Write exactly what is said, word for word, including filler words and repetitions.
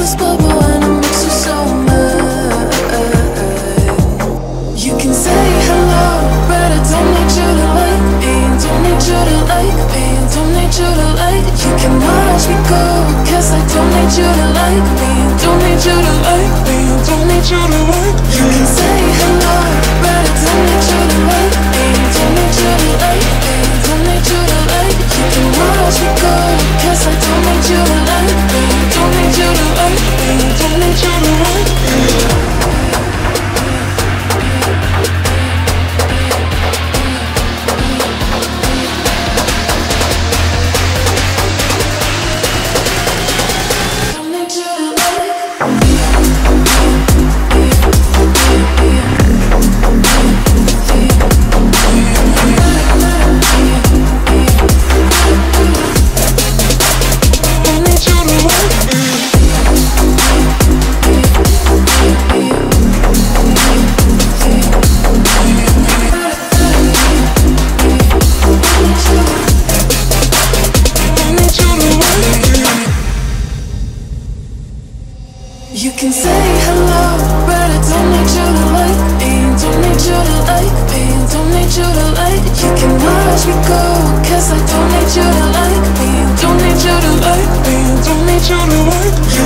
this bubble and it makes you so mad. You can say hello, but I don't need you to like me. Don't need you to like me. Don't need you to like. You can watch me go, cause I don't need you to like me. Don't need you to like me. Don't need you to like. You can say hello, but I don't need you to like me. Don't need you to like me. Don't need you to like. You can watch me go, cause I don't need you to like me. Don't need you to like me. Don't need you to like me. You can say hello, but I don't need you to like me. Don't need you to like me. Don't need you to like. You can watch me go, cause I don't need you to like me. Don't need you to like me. Don't need you to like. You